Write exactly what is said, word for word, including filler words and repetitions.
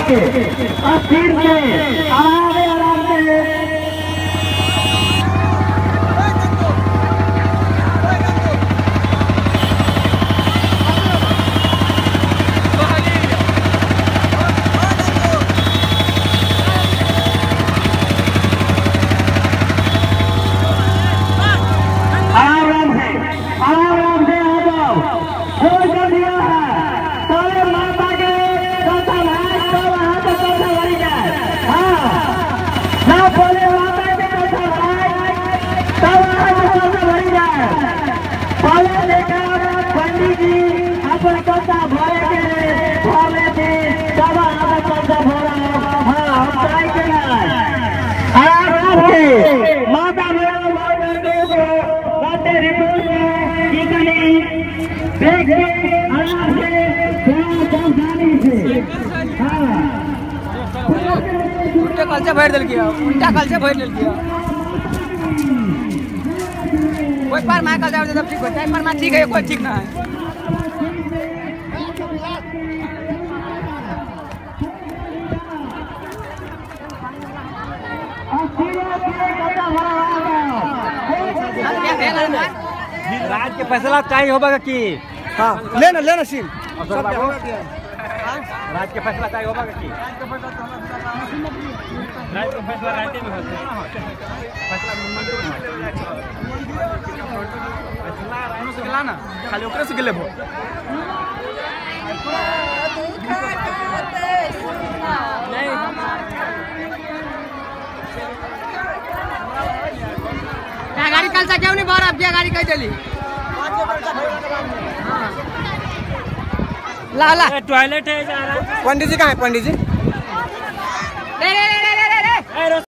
के और फिर से आराम आराम से पंडित जी अपन कसा भरे के भरे थे तब आप कसा भरा हां हम ट्राई करना आराम से माता मेरा माता को बातें रिपोर्ट में की कनी देख के आराम से थोड़ा सावधानी से हां उल्टा कलचा भर दल गया उल्टा कलचा भर दल गया कोई पर मार कल जाओ जब ठीक हो जाए पर मार ठीक है कोई ठीक ना है राज के फैसला चाहिए होगा कि हाँ लेना लेना सीन राज के फैसला चाहिए होगा कि राज के फैसला रहते में होते फैसला से गेला ना खाली ओकरे से गेले भो नहीं क्या गाड़ी कल से क्यों नहीं बाहर अब क्या गाड़ी कह चली ला ला टॉयलेट है जा रहा है पंडित जी कहाँ है पंडित जी ले ले ले ले ले